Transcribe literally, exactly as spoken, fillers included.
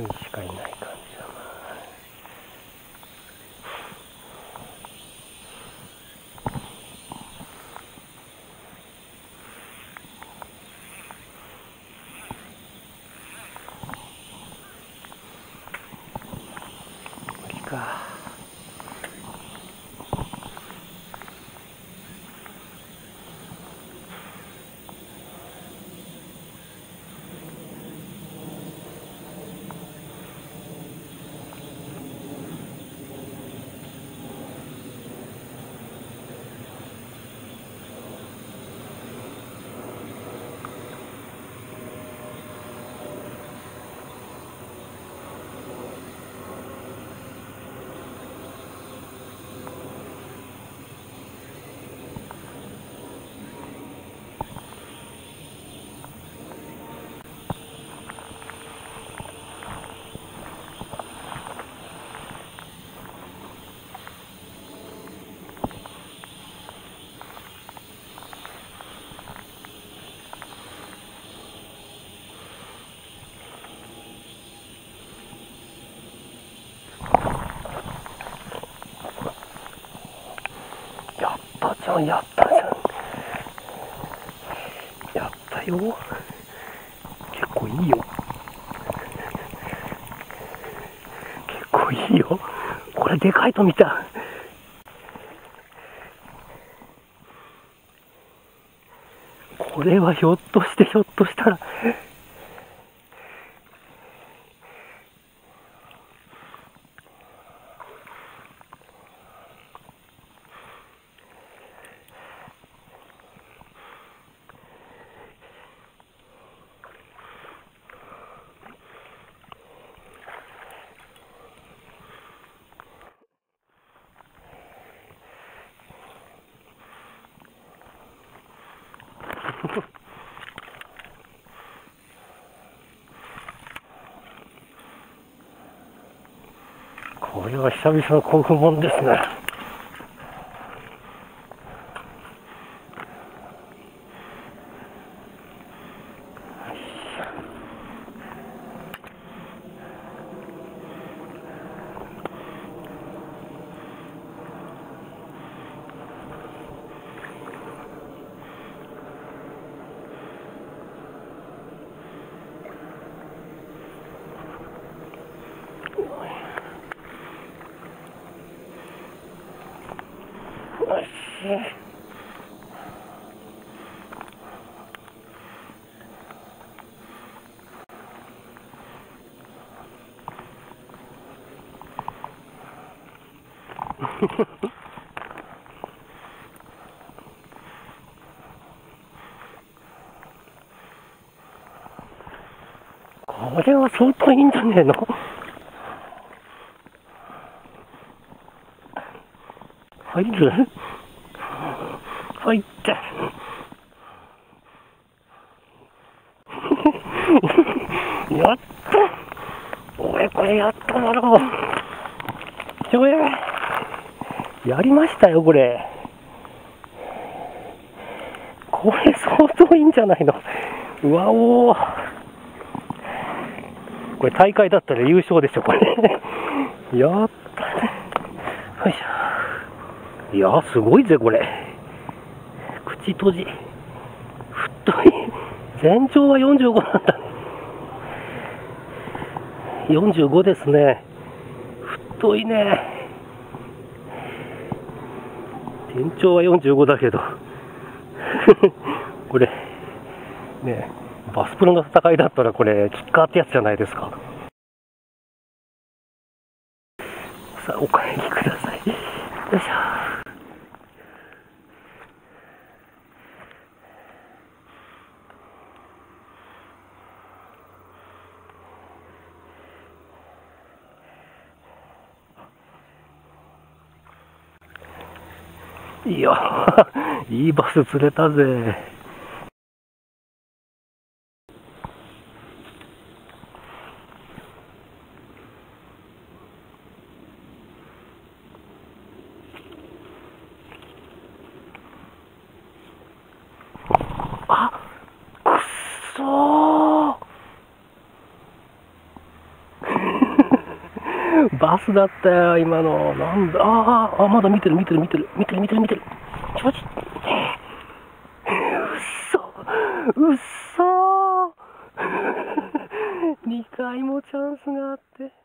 こにしかいない感じだな。無理か。やったじゃん。やったよ。結構いいよ。結構いいよ。これでかいと見た。これはひょっとしてひょっとしたらこれは久々の興奮もんですね。これは相当いいんじゃねえの。入る？入って。やった。俺これやっただろう。ちょえやりましたよこれ。これ相当いいんじゃないの。うわおー。これ大会だったら優勝でしょこれ。やったね。よいしょ。いやすごいぜこれ。口閉じ。太い。全長はよんじゅうごなんだね。よんじゅうごですね。太いね。全長はよんじゅうごだけど。これねバスプロの戦いだったらこれキッカーってやつじゃないですか。さあお帰りください。よいしょ。いやいいバス釣れたぜ。あくっそーバスだったよ、今の。なんだ、あーあ、まだ見てる、見てる、見てる、見てる、見てる、見てる。ちょちょ。うっそ、うっそー。にかいもチャンスがあって。